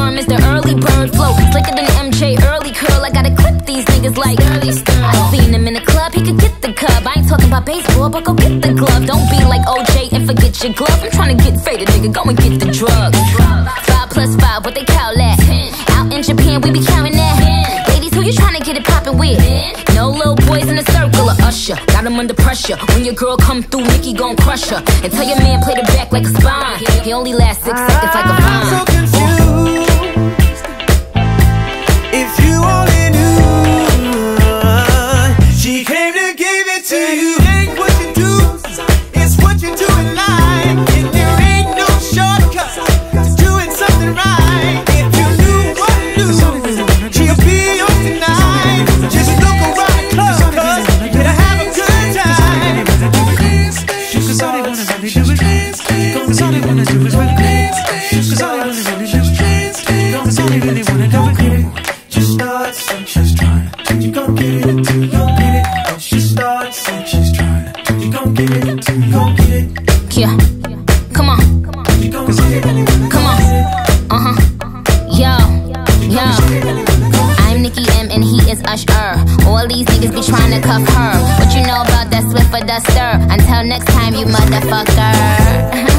arm is the early bird flow. Slicker than MJ, early curl. I gotta clip these niggas like early stir. I seen him in the club, he could get the cub. I ain't talking about baseball, but go get the glove. Don't be like OJ and forget your glove. I'm trying to get faded, nigga, go and get the drug. 5 plus 5, what they call that? Out in Japan, we be counting that. Ladies, who you trying to get it poppin' with? No little boys in the circle of Usher. Got him under pressure. When your girl come through, Nicki gon' crush her. And tell your man play the back like a spine. He only lasts 6 seconds like a vine. So confused. If you only knew, she came to give it to you. Ain't what you do, it's what you do in life. And there ain't no shortcut to doing something right. If you knew what to do, she'll be yours tonight. Just look around the club, cause you better have a good time. Cause all they wanna really do is dance. Cause all they wanna do is really dance. Cause all they wanna really do is dance. Cause all they really wanna do is dance. Just starts and she's trying. You gon' get it until you gon' get it. And she starts and she's trying. You gon' get it until you gon' get it. Yeah, come on. You gon' get it. Come on. Yo. I'm Nicki M and he is Usher. All these niggas be trying to cuff her. What you know about that Swiffer duster? Until next time, you motherfucker.